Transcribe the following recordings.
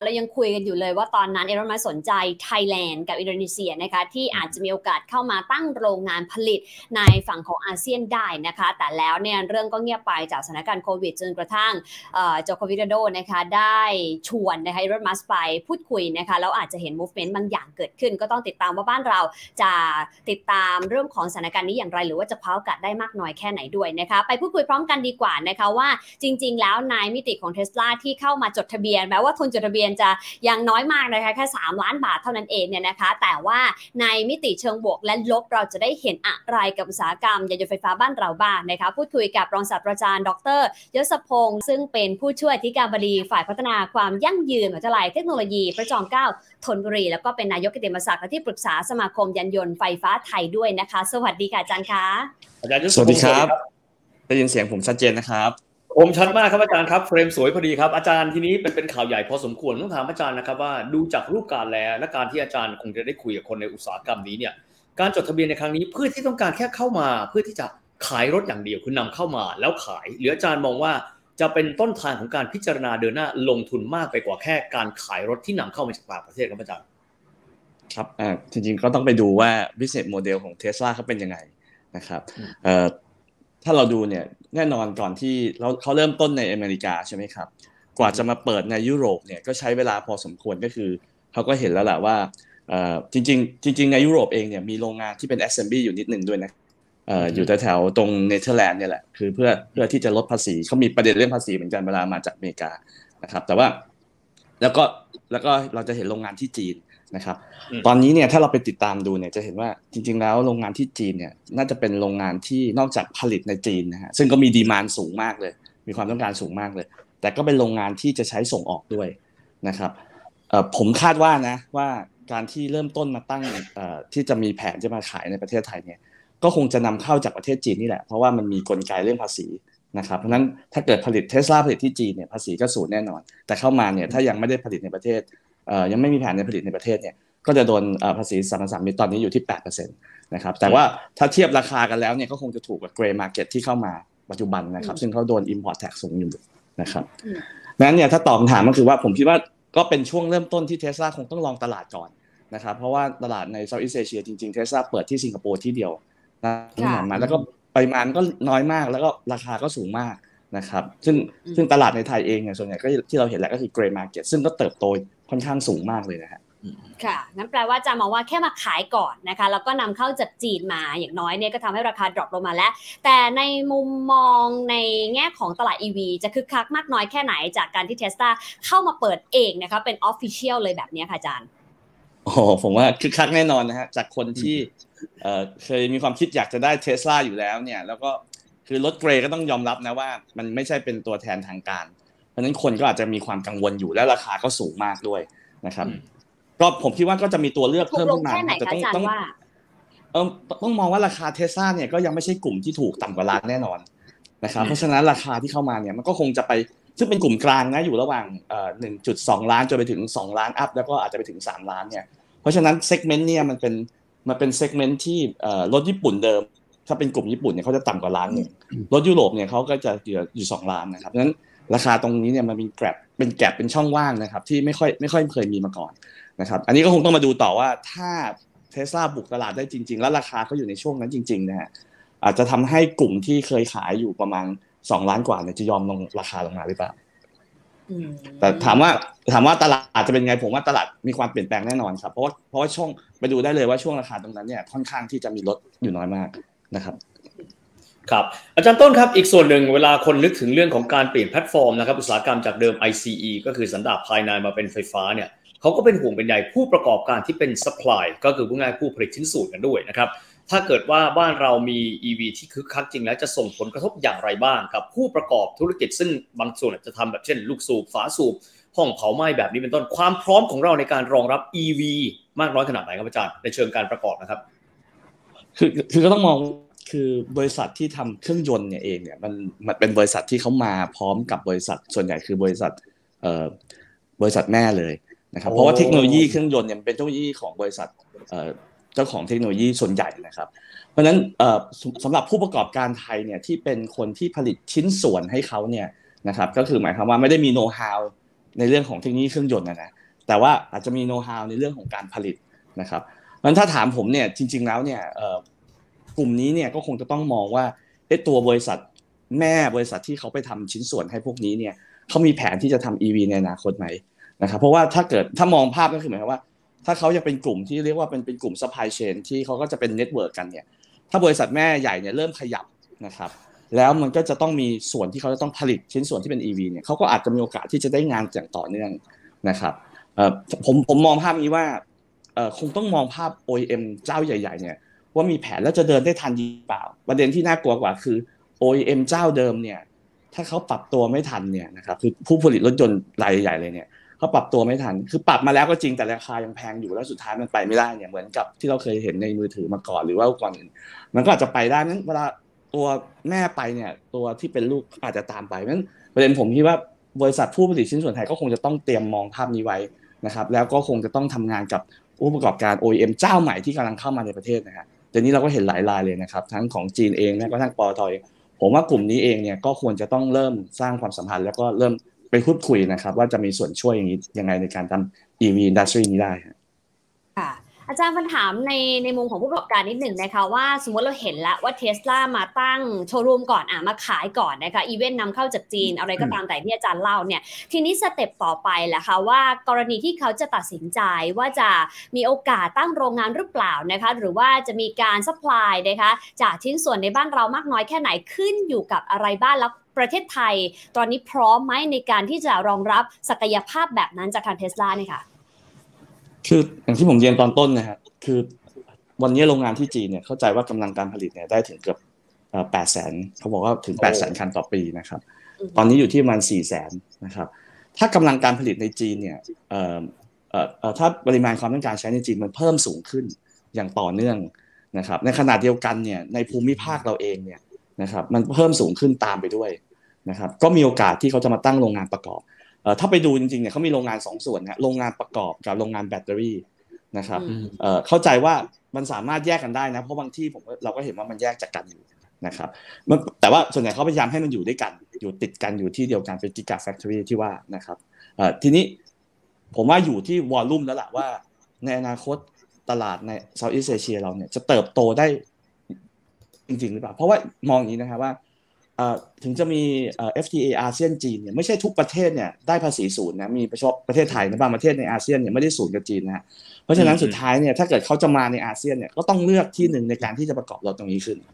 เรายังคุยกันอยู่เลยว่าตอนนั้นเอรอนมัสสนใจไทยแลนด์กับอินโดนีเซียนะคะที่อาจจะมีโอกาสเข้ามาตั้งโรงงานผลิตในฝั่งของอาเซียนได้นะคะแต่แล้วเนี่ยเรื่องก็เงียบไปจากสถานการณ์โควิดจนกระทั่งโจโควิโดโดนะคะได้ชวนนะคะเอรอนมัสไปพูดคุยนะคะแล้วอาจจะเห็น movement บางอย่างเกิดขึ้นก็ต้องติดตามว่าบ้านเราจะติดตามเรื่องของสถานการณ์นี้อย่างไรหรือว่าจะคว้าโอกาสได้มากน้อยแค่ไหนด้วยนะคะไปพูดคุยพร้อมกันดีกว่านะคะว่าจริงๆแล้วในมิติของ Tesla ที่เข้ามาจดทะเบียนแม้ว่าทุนจดทะเบียนจะยังน้อยมากนะคะแค่3ล้านบาทเท่านั้นเองเนี่ยนะคะแต่ว่าในมิติเชิงบวกและลบเราจะได้เห็นอะไรกับอุตสาหกรรมยานยนต์ไฟฟ้าบ้านเราบ้างนะคะพูดคุยกับรองศาสตราจารย์ดร.ยศพงศ์ซึ่งเป็นผู้ช่วยอธิการบดีฝ่ายพัฒนาความยั่งยืนมหาวิทยาลัยเทคโนโลยีพระจอมเกล้าธนบุรีแล้วก็เป็นนายกกิตติมศักดิ์และที่ปรึกษาสมาคมยานยนต์ไฟฟ้าไทยด้วยนะคะสวัสดีค่ะอาจารย์คะอาจารย์สวัสดีครับได้ยินเสียงผมชัดเจนนะครับผมชัดมากครับอาจารย์ครับเฟรมสวยพอดีครับอาจารย์ทีนี้เป็นข่าวใหญ่พอสมควรต้องถามอาจารย์นะครับว่าดูจากรูปการแล้วและการที่อาจารย์คงจะได้คุยกับคนในอุตสาหกรรมนี้เนี่ยการจดทะเบียนในครั้งนี้เพื่อที่ต้องการแค่เข้ามาเพื่อที่จะขายรถอย่างเดียวคือนำเข้ามาแล้วขายหรืออาจารย์มองว่าจะเป็นต้นทางของการพิจารณาเดินหน้าลงทุนมากไปกว่าแค่การขายรถที่นำเข้ามาจากต่างประเทศครับอาจารย์ครับจริงๆก็ต้องไปดูว่า business model ของ Tesla เขาเป็นยังไงนะครับถ้าเราดูเนี่ยแน่นอนก่อนที่เขาเริ่มต้นในอเมริกาใช่ไหมครับกว่าจะมาเปิดในยุโรปเนี่ยก็ใช้เวลาพอสมควรก็คือเขาก็เห็นแล้วแหละว่าจริงในยุโรปเองเนี่ยมีโรงงานที่เป็น assembly อยู่นิดนึงด้วยนะอยู่แถวๆตรงเนเธอร์แลนด์เนี่ยแหละคือเพื่อที่จะลดภาษีเขามีประเด็นเรื่องภาษีเหมือนกันเวลามาจากอเมริกานะครับแต่ว่าแล้วก็เราจะเห็นโรงงานที่จีนนะครับตอนนี้เนี่ยถ้าเราไปติดตามดูเนี่ยจะเห็นว่าจริงๆแล้วโรงงานที่จีนเนี่ยน่าจะเป็นโรงงานที่นอกจากผลิตในจีนนะฮะซึ่งก็มีดีมานด์สูงมากเลยมีความต้องการสูงมากเลยแต่ก็เป็นโรงงานที่จะใช้ส่งออกด้วยนะครับผมคาดว่านะว่าการที่เริ่มต้นมาตั้งที่จะมีแผนจะมาขายในประเทศไทยเนี่ยก็คงจะนำเข้าจากประเทศจีนนี่แหละเพราะว่ามันมีกลไกเรื่องภาษีนะครับเพราะฉะนั้นถ้าเกิดผลิต Tesla ผลิตที่จีนเนี่ยภาษีก็สูงแน่นอนแต่เข้ามาเนี่ยถ้ายังไม่ได้ผลิตในประเทศยังไม่มีแผนในผลิตในประเทศเนี่ยก็จะโดนภาษีสรรพสามิตตอนนี้อยู่ที่ 8% นะครับแต่ว่าถ้าเทียบราคากันแล้วเนี่ยก็คงจะถูกกับ Gray Market ที่เข้ามาปัจจุบันนะครับซึ่งเขาโดน Import Tax สูงอยู่นะครับนั้นเนี่ยถ้าตอบคำถามก็คือว่าผมคิดว่าก็เป็นช่วงเริ่มต้นที่ Tesla คงต้องลองตลาดก่อนนะครับเพราะว่าตลาดใน Southeast Asia จริงๆ Tesla เปิดที่สิงคโปร์ที่เดียวมาแล้วก็ปริมาณก็น้อยมากแล้วก็ราคาก็สูงมากนะครับซึ่งตลาดในไทยเองเนี่ยส่วนใหญ่ก็ที่เราเห็นแล้วก็คือ Gray Market ซึ่งก็เติบโตค่อนข้างสูงมากเลยนะฮะค่ะงั้นแปลว่าจะมองว่าแค่มาขายก่อนนะคะแล้วก็นำเข้าจากจีนมาอย่างน้อยเนี่ยก็ทำให้ราคาดรอปลงมาแล้วแต่ในมุมมองในแง่ของตลาด EV จะคึกคักมากน้อยแค่ไหนจากการที่ Tesla เข้ามาเปิดเองนะคะเป็น Official เลยแบบนี้ค่ะอาจารย์ผมว่าคึกคักแน่นอนนะฮะจากคนที่เคยมีความคิดอยากจะได้ Tesla อยู่แล้วเนี่ยแล้วก็คือรถเกรย์ก็ต้องยอมรับนะว่ามันไม่ใช่เป็นตัวแทนทางการเพราะฉะนั้นคนก็อาจจะมีความกังวลอยู่และราคาก็สูงมากด้วยนะครับก็ผมคิดว่าก็จะมีตัวเลือกเพิ่มขึ้นมาแต่ต้องมองว่าราคา Tesla เนี่ยก็ยังไม่ใช่กลุ่มที่ถูกต่ำกว่าล้านแน่นอนนะครับเพราะฉะนั้นราคาที่เข้ามาเนี่ยมันก็คงจะไปซึ่งเป็นกลุ่มกลางนะอยู่ระหว่าง1.2 ล้านจนไปถึง2ล้านอัพแล้วก็อาจจะไปถึง3ล้านเนี่ยเพราะฉะนั้นเซกเมนต์เนี่ยมันเป็นเซกเมนต์ที่รถญี่ปุ่นเดิมถ้าเป็นกลุ่มญี่ปุ่นเนี่ยเขาจะต่ำกว่าล้านนึงรถยุโรปเนี่ยเขาก็จะอยู่2ล้านนะครับเพราะฉะนั้นราคาตรงนี้เนี่ยมันมีแกร็บเป็นช่องว่างนะครับที่ไม่ค่อยเคยมีมาก่อนนะครับอันนี้ก็คงต้องมาดูต่อว่าถ้า Tesla บุกตลาดได้จริงๆแล้วราคาเขาอยู่ในช่วงนั้นจริงๆนะฮะอาจจะทำให้กลุ่มที่เคยขายอยู่ประมาณ2ล้านกว่าเนี่ยจะยอมลงราคาลงมาหรือเปล่าแต่ถามว่าตลาดจะเป็นไงผมว่าตลาดมีความเปลี่ยนแปลงแน่นอนครับเพราะว่าช่วงไปดูได้เลยว่าช่วงราคาตรงนั้นเนี่ยค่อนข้างที่จะมีลดอยู่น้อยมากนะครับครับอาจารย์ต้นครับอีกส่วนหนึ่งเวลาคนนึกถึงเรื่องของการเปลี่ยนแพลตฟอร์มนะครับอุตสาหกรรมจากเดิม ICE ก็คือสันดาปภายในมาเป็นไฟฟ้าเนี่ยเขาก็เป็นห่วงเป็นใยผู้ประกอบการที่เป็น supply ก็คือผู้ง่ายผู้ผลิตชิ้นส่วนกันด้วยนะครับถ้าเกิดว่าบ้านเรามี EV ที่คึกคักจริงแล้วจะส่งผลกระทบอย่างไรบ้างกับผู้ประกอบธุรกิจซึ่งบางส่วนจะทำแบบเช่นลูกสูบฝาสูบห้องเผาไหม้แบบนี้เป็นต้นความพร้อมของเราในการรองรับ EV มากน้อยขนาดไหนครับอาจารย์ในเชิงการประกอบนะครับคือก็ต้องมองคือบริษัทที่ทำเครื่องยนต์เนี่ยเองเนี่ยมันเป็นบริษัทที่เขามาพร้อมกับบริษัทส่วนใหญ่คือบริษัทแม่เลยนะครับเพราะว่าเทคโนโลยีเครื่องยนต์เนี่ยเป็นเทคโนโลยีของบริษัทเจ้าของเทคโนโลยีส่วนใหญ่นะครับเพราะฉะนั้นสำหรับผู้ประกอบการไทยเนี่ยที่เป็นคนที่ผลิตชิ้นส่วนให้เขาเนี่ยนะครับก็คือหมายความว่าไม่ได้มีโน้ตฮาวในเรื่องของเทคโนโลยีเครื่องยนต์นะแต่ว่าอาจจะมีโน้ตฮาวในเรื่องของการผลิตนะครับมันถ้าถามผมเนี่ยจริงๆแล้วเนี่ยกลุ่มนี้เนี่ยก็คงจะต้องมองว่าตัวบริษัทแม่บริษัทที่เขาไปทำชิ้นส่วนให้พวกนี้เนี่ยเขามีแผนที่จะทำ EV ในอนาคตไหมนะครับเพราะว่าถ้ามองภาพก็คือหมายความว่าถ้าเขาจะเป็นกลุ่มที่เรียกว่าเป็นกลุ่ม supply chain ที่เขาก็จะเป็นเน็ตเวิร์กกันเนี่ยถ้าบริษัทแม่ใหญ่เนี่ยเริ่มขยับนะครับแล้วมันก็จะต้องมีส่วนที่เขาจะต้องผลิตชิ้นส่วนที่เป็น EV เนี่ยเขาก็อาจจะมีโอกาสที่จะได้งานอย่างต่อเนื่องนะครับผมมองภาพนี้ว่าคงต้องมองภาพ OEM เจ้าใหญ่ๆเนี่ยว่ามีแผนแล้วจะเดินได้ทันหรือเปล่าประเด็นที่น่ากลัวกว่าคือ OEM เจ้าเดิมเนี่ยถ้าเขาปรับตัวไม่ทันเนี่ยนะครับคือผู้ผลิตรถยนต์รายใหญ่ๆเลยเนี่ยเขาปรับตัวไม่ทันคือปรับมาแล้วก็จริงแต่ราคายังแพงอยู่แล้วสุดท้ายมันไปไม่ได้เนี่ยเหมือนกับที่เราเคยเห็นในมือถือมาก่อนหรือว่าก่อนอื่นมันก็อาจจะไปได้นั้นเวลาตัวแม่ไปเนี่ยตัวที่เป็นลูกอาจจะตามไปนั้นประเด็นผมคิดว่าบริษัทผู้ผลิตชิ้นส่วนไทยก็คงจะต้องเตรียมมองภาพนี้ไว้นะครับแล้วก็คงจะต้องทำงานกับผู้ประกอบการ OEM เจ้าใหม่ที่กำลังเข้ามาในประเทศนะฮะแต่นี้เราก็เห็นหลายรายเลยนะครับทั้งของจีนเองและก็ทั้งปตท.เองผมว่ากลุ่มนี้เองเนี่ยก็ควรจะต้องเริ่มสร้างความสัมพันธ์แล้วก็เริ่มไปพูดคุยนะครับว่าจะมีส่วนช่วยอย่างนี้ยังไงในการทำ EV industry นี้ได้ค่ะอาจารย์ถามในมุมของผู้ประกอบการนิดหนึ่งนะคะว่าสมมติเราเห็นแล้วว่า Tesla มาตั้งโชว์รูมก่อนมาขายก่อนนะคะอีเวนต์นำเข้าจากจีนอะไรก็ตามแต่ที่อาจารย์เล่าเนี่ยทีนี้สเต็ปต่อไปแหละค่ะว่ากรณีที่เขาจะตัดสินใจว่าจะมีโอกาสตั้งโรงงานหรือเปล่านะคะหรือว่าจะมีการซัพพลายนะคะจากชิ้นส่วนในบ้านเรามากน้อยแค่ไหนขึ้นอยู่กับอะไรบ้างแล้วประเทศไทยตอนนี้พร้อมไหมในการที่จะรองรับศักยภาพแบบนั้นจากทาง Tesla เนี่ยค่ะคืออย่างที่ผมเรียนตอนต้นนะครับคือวันนี้โรงงานที่จีนเนี่ยเข้าใจว่ากำลังการผลิตเนี่ยได้ถึงเกือบ800,000เขาบอกว่าถึง800,000 คันต่อปีนะครับตอนนี้อยู่ที่ประมาณ400,000นะครับถ้ากำลังการผลิตในจีนเนี่ยถ้าปริมาณความต้องการใช้ในจีนมันเพิ่มสูงขึ้นอย่างต่อเนื่องนะครับในขณะเดียวกันเนี่ยในภูมิภาคเราเองเนี่ยนะครับมันเพิ่มสูงขึ้นตามไปด้วยนะครับก็มีโอกาสที่เขาจะมาตั้งโรงงานประกอบถ้าไปดูจริงๆเนี่ยเขามีโรงงาน2ส่วนนะโรงงานประกอบกับโรงงานแบตเตอรี่นะครับเข้าใจว่ามันสามารถแยกกันได้นะเพราะบางที่เราก็เห็นว่ามันแยกจากกันอยู่นะครับแต่ว่าส่วนใหญ่เขาพยายามให้มันอยู่ด้วยกันอยู่ติดกันอยู่ที่เดียวกันเป็นกิกะแฟคทอรี่ที่ว่านะครับทีนี้ผมว่าอยู่ที่วอลลุ่มแล้วล่ะว่าในอนาคตตลาดในเซาท์อีสต์เอเชียเราเนี่ยจะเติบโตได้จริงๆหรือเปล่าเพราะว่ามองอย่างนี้นะครับว่าถึงจะมีFTA อาเซียนจีนเนี่ยไม่ใช่ทุกประเทศเนี่ยได้ภาษีศูนย์นะมีเฉพาะประเทศไทยนะบางประเทศในอาเซียนเนี่ยไม่ได้ศูนย์กับจีนนะเพราะฉะนั้นสุดท้ายเนี่ยถ้าเกิดเขาจะมาในอาเซียนเนี่ยก็ต้องเลือกที่หนึ่งในการที่จะประกอบรถตรงนี้ขึ้น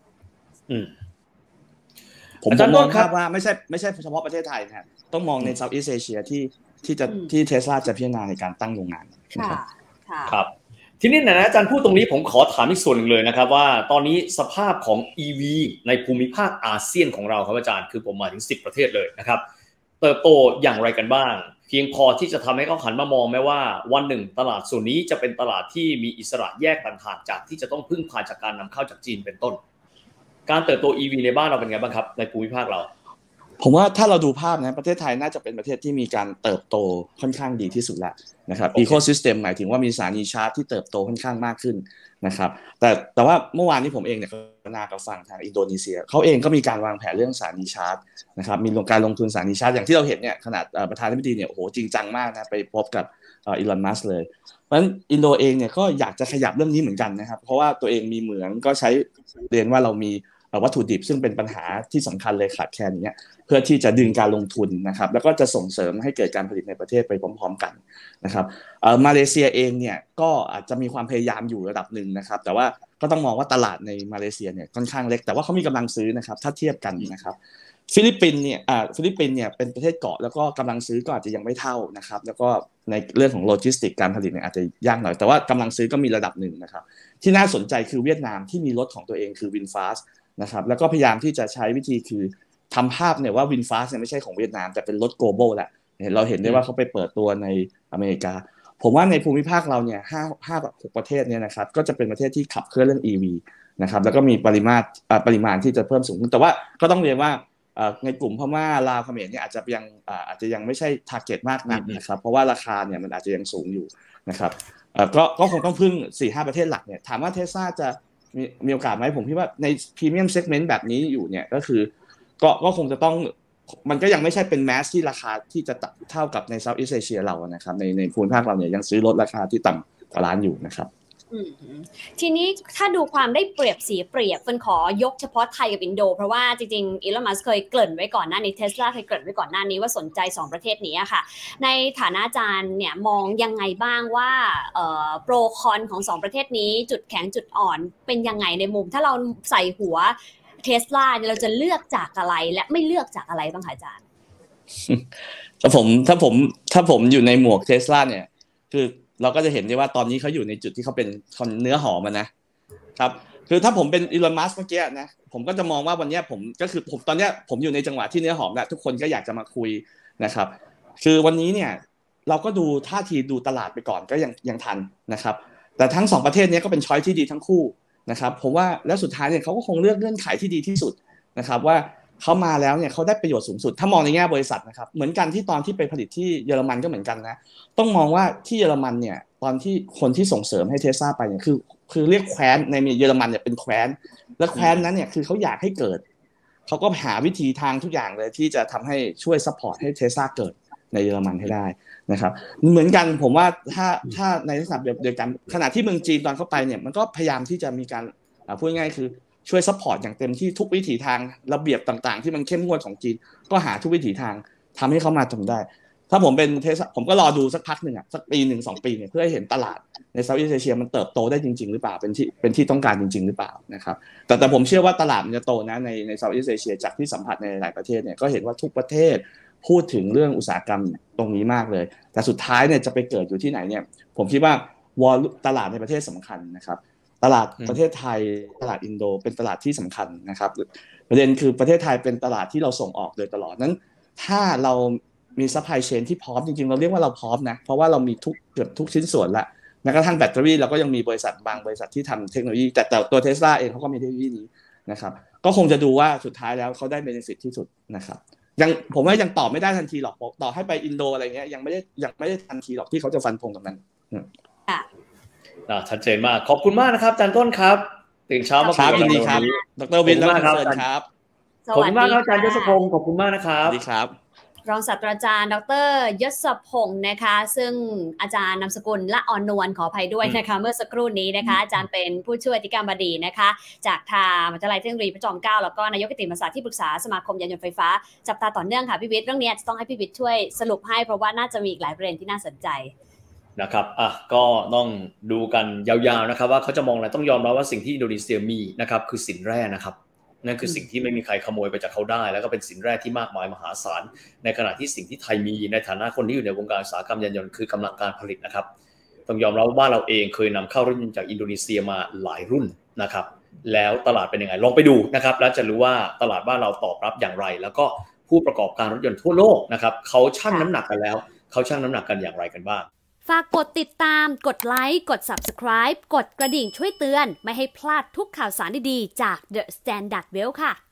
ผมมองครับว่าไม่ใช่เฉพาะประเทศไทยนะต้องมองในเซาท์อีสต์เอเชียที่เทสลาจะพิจารณาในการตั้งโรงงานครับทีนี้นะอาจารย์พูดตรงนี้ผมขอถามอีกส่วนหนึ่งเลยนะครับว่าตอนนี้สภาพของ EV ในภูมิภาคอาเซียนของเราครับอาจารย์คือผมมาถึง10ประเทศเลยนะครับเติบโตอย่างไรกันบ้างเพียงพอที่จะทำให้เขาหันมามองไหมว่าวันหนึ่งตลาดส่วนนี้จะเป็นตลาดที่มีอิสระแยกต่างหากจากที่จะต้องพึ่งพาจากการนำเข้าจากจีนเป็นต้นการเติบโต EV ในบ้านเราเป็นไงบ้างครับในภูมิภาคเราผมว่าถ้าเราดูภาพนะประเทศไทยน่าจะเป็นประเทศที่มีการเติบโตค่อนข้างดีที่สุดแล้วนะครับอีโคซิสเต็มหมายถึงว่ามีสถานีชาร์จที่เติบโตค่อนข้างมากขึ้นนะครับแต่ว่าเมื่อวานนี้ผมเองเนี่ยนากับฝั่งทางอินโดนีเซียเขาเองก็มีการวางแผนเรื่องสถานีชาร์จนะครับมีการลงทุนสถานีชาร์จอย่างที่เราเห็นเนี่ยขนาดประธานาธิบดีเนี่ยโอ้โหจริงจังมากนะไปพบกับอีลอนมัสก์เลยเพราะฉะนั้นอินโดเองเนี่ยก็อยากจะขยับเรื่องนี้เหมือนกันนะครับเพราะว่าตัวเองมีเหมืองก็ใช้เรียนว่าเรามีวัตถุดิบซึ่งเป็นปัญหาที่สำคัญเลยขาดแคลนอย่างเงี้ยเพื่อที่จะดึงการลงทุนนะครับแล้วก็จะส่งเสริมให้เกิดการผลิตในประเทศไปพร้อมๆกันนะครับมาเลเซียเองเนี่ยก็อาจจะมีความพยายามอยู่ระดับหนึ่งนะครับแต่ว่าก็ต้องมองว่าตลาดในมาเลเซียเนี่ยค่อนข้างเล็กแต่ว่าเขามีกำลังซื้อนะครับถ้าเทียบกันนะครับฟิลิปปินส์เนี่ยเป็นประเทศเกาะแล้วก็กำลังซื้อก็อาจจะยังไม่เท่านะครับแล้วก็ในเรื่องของโลจิสติกการผลิตเนี่ยอาจจะยากหน่อยแต่ว่ากำลังซื้อก็มีระดับหนึ่งนะครับที่น่าสนใจคือเวียดนามที่มีรถของตัวเองคือ VinFast นะครับแล้วก็พยายามที่จะใช้วิธีคือทำภาพเนี่ยว่า VinFast เนี่ยไม่ใช่ของเวียดนามแต่เป็นรถ global แหละเราเห็นได้ว่าเขาไปเปิดตัวในอเมริกาผมว่าในภูมิภาคเราเนี่ย5-6 ประเทศเนี่ยนะครับก็จะเป็นประเทศที่ขับเคลื่อนเรื่อง EV นะครับแล้วก็มีปริมาณที่จะเพิ่มสูงขึ้นแต่ว่าก็ต้องเรียนว่าในกลุ่มพม่าลาวเขมรเนี่ยอาจจะยังไม่ใช่ target มากนักนะครับเพราะว่าราคาเนี่ยมันอาจจะยังสูงอยู่นะครับก็คงต้องพึ่ง 4-5 ประเทศหลักเนี่ยถามว่า Tesla จะมีโอกาสไหมผมคิดว่าใน premium segment แบบนี้อยู่เนี่ยก็คือก็คงจะต้องมันก็ยังไม่ใช่เป็นแมสที่ราคาที่จะเท่ากับในเซาท์อีสต์เอเชียเรานะครับในภูมิภาคเราเนี่ยยังซื้อรถราคาที่ต่ำกว่าล้านอยู่นะครับทีนี้ถ้าดูความได้เปรียบเสียเปรียบเฟิร์นขอยกเฉพาะไทยกับอินโดเพราะว่าจริงๆอีลอนมัสก์เคยเกริ่นไว้ก่อนหน้านี้ Tesla เคยเกริ่นไว้ก่อนหน้านี้ว่าสนใจ2ประเทศนี้ค่ะในฐานะอาจารย์เนี่ยมองยังไงบ้างว่าโปรคอนของ2ประเทศนี้จุดแข็งจุดอ่อนเป็นยังไงในมุมถ้าเราใส่หัว Tesla เราจะเลือกจากอะไรและไม่เลือกจากอะไรบ้างคะอาจารย์ถ้าผมอยู่ในหมวก Tesla เนี่ยคือเราก็จะเห็นได้ว่าตอนนี้เขาอยู่ในจุดที่เขาเป็นเนื้อหอมนะครับคือถ้าผมเป็นอีลอนมัสก์เมื่อกี้นะผมก็จะมองว่าวันนี้ผมก็คือผมตอนนี้ผมอยู่ในจังหวะที่เนื้อหอมแล้วทุกคนก็อยากจะมาคุยนะครับคือวันนี้เนี่ยเราก็ดูท่าทีดูตลาดไปก่อนก็ยังทันนะครับแต่ทั้ง2ประเทศนี้ก็เป็นช้อยที่ดีทั้งคู่นะครับผมว่าแล้วสุดท้ายเนี่ยเขาก็คงเลือกเงื่อนไขที่ดีที่สุดนะครับว่าเขามาแล้วเนี่ยเขาได้ประโยชน์สูงสุดถ้ามองในแง่บริษัทนะครับเหมือนกันที่ตอนที่ไปผลิตที่เยอรมันก็เหมือนกันนะต้องมองว่าที่เยอรมันเนี่ยตอนที่คนที่ส่งเสริมให้ Tesla ไปเนี่ยคือเรียกแคว้นในเยอรมันเนี่ยเป็นแคว้นและแคว้นนั้นเนี่ยคือเขาอยากให้เกิดเขาก็หาวิธีทางทุกอย่างเลยที่จะทำให้ช่วยซัพพอร์ตให้ Tesla เกิดในเยอรมันให้ได้นะครับเหมือนกันผมว่าถ้าในลักษณะเดียวกันขณะที่เมืองจีนตอนเข้าไปเนี่ยมันก็พยายามที่จะมีการพูดง่ายๆคือช่วยซัพพอร์ตอย่างเต็มที่ทุกวิถีทางระเบียบต่างๆที่มันเข้มงวดของจีนก็หาทุกวิถีทางทำให้เขามาทำได้ถ้าผมเป็นผมก็รอดูสักพักหนึ่งสักปี1-2 ปีเนี่ยเพื่อให้เห็นตลาดในเซาท์อีสต์เอเชียมันเติบโตได้จริงๆหรือเปล่าเป็นที่ต้องการจริงๆหรือเปล่านะครับแต่ผมเชื่อว่าตลาดมันจะโตนะในเซาท์อีสต์เอเชียจากที่สัมผัสในหลายประเทศเนี่ยก็เห็นว่าทุกประเทศพูดถึงเรื่องอุตสาหกรรมตรงนี้มากเลยแต่สุดท้ายเนี่ยจะไปเกิดอยู่ที่ไหนเนี่ยผมคิดว่าตลาดในประเทศสำคัญนะครับตลาดประเทศไทยตลาดอินโดเป็นตลาดที่สำคัญนะครับประเด็นคือประเทศไทยเป็นตลาดที่เราส่งออกโดยตลอดนั้นถ้าเรามีซัพพลายเชนที่พร้อมจริงๆเราเรียกว่าเราพร้อมนะเพราะว่าเรามีเกือบทุกชิ้นส่วนละแม้กระทั่งแบตเตอรี่เราก็ยังมีบริษัทบางบริษัทที่ทำเทคโนโลยีแต่ตัว Tesla เองเขาก็มีเทคโนโลยีนี้นะครับก็คงจะดูว่าสุดท้ายแล้วเขาได้เบเนฟิตที่สุดนะครับผมว่ายังตอบไม่ได้ทันทีหรอกต่อให้ไปอินโดอะไรเงี้ยยังไม่ได้ทันทีหรอกที่เขาจะฟันธงตรงนั้นชัดเจนมากขอบคุณมากนะครับอาจารย์ต้นครับตื่นเช้ามาคุยกันครับดร.วินและคุณเฟิร์นครับขอบคุณมากครับอาจารย์ยศพงศ์ขอบคุณมากนะครับสวัสดีครับรองศาสตราจารย์ดร.ยศพงศ์นะคะซึ่งอาจารย์นามสกุลละออนนวลขออภัยด้วยนะคะเมื่อสักครู่นี้นะคะอาจารย์เป็นผู้ช่วยอธิการบดีนะคะจากทางมหาวิทยาลัยเทคโนโลยีพระจอมเกล้าแล้วก็นายกกิตติมศักดิ์ที่ปรึกษาสมาคมยานยนต์ไฟฟ้าจับตาต่อเนื่องค่ะพี่วิทย์เรื่องนี้จะต้องให้พี่วิทย์ช่วยสรุปให้เพราะว่าน่าจะมีอีกหลายประเด็นที่น่าสนใจนะครับก็ต้องดูกันยาวๆนะครับว่าเขาจะมองอะไรต้องยอมรับว่าสิ่งที่อินโดนีเซียมีนะครับคือสินแร่นะครับนั่นคือสิ่งที่ไม่มีใครขโมยไปจากเขาได้แล้วก็เป็นสินแร่ที่มากมายมหาศาลในขณะที่สิ่งที่ไทยมีในฐานะคนที่อยู่ในวงการอุตสาหกรรมยานยนต์คือกำลังการผลิตนะครับต้องยอมรับว่าบ้านเราเองเคยนำเข้ารถยนต์จากอินโดนีเซียมาหลายรุ่นนะครับแล้วตลาดเป็นยังไงลองไปดูนะครับแล้วจะรู้ว่าตลาดบ้านเราตอบรับอย่างไรแล้วก็ผู้ประกอบการรถยนต์ทั่วโลกนะครับเขาชั่งน้ำหนักกันแล้วเขาชั่งน้ำหนักกันอย่างไรกันบ้างฝากกดติดตามกดไลค์กด Subscribe กดกระดิ่งช่วยเตือนไม่ให้พลาดทุกข่าวสารดีๆจาก The Standard Well ค่ะ